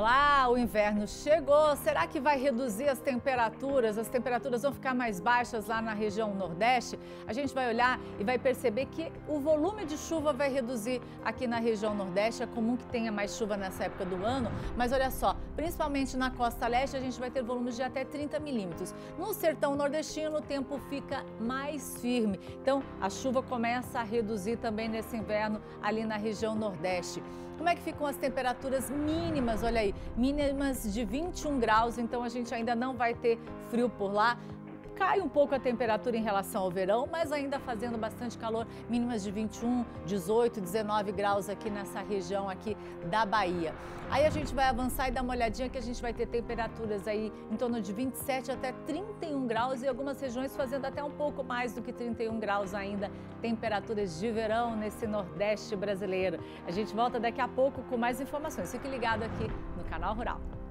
Olá, o inverno chegou. Será que vai reduzir as temperaturas? As temperaturas vão ficar mais baixas lá na região Nordeste? A gente vai olhar e vai perceber que o volume de chuva vai reduzir aqui na região Nordeste. É comum que tenha mais chuva nessa época do ano, mas olha só, principalmente na costa leste a gente vai ter volumes de até 30 milímetros. No sertão nordestino o tempo fica mais firme, então a chuva começa a reduzir também nesse inverno ali na região Nordeste. Como é que ficam as temperaturas mínimas? Olha aí, mínimas de 21 graus, então a gente ainda não vai ter frio por lá. Cai um pouco a temperatura em relação ao verão, mas ainda fazendo bastante calor, mínimas de 21, 18, 19 graus aqui nessa região aqui da Bahia. Aí a gente vai avançar e dar uma olhadinha que a gente vai ter temperaturas aí em torno de 27 até 31 graus e algumas regiões fazendo até um pouco mais do que 31 graus ainda, temperaturas de verão nesse Nordeste brasileiro. A gente volta daqui a pouco com mais informações. Fique ligado aqui no Canal Rural.